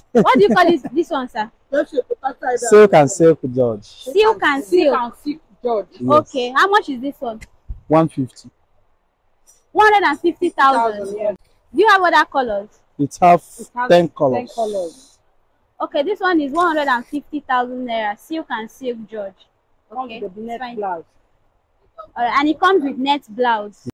What do you call this one, sir? Silk and silk George. Silk and silk. George. Yes. Okay, how much is this one? 150. 150,000. Yeah. Do you have other colors? It have It has 10 colors. 10 colors. Okay, this one is 150,000 naira. Silk and silk George. Comes Okay, with the it's net fine. blouse. Alright, and it comes with net blouse.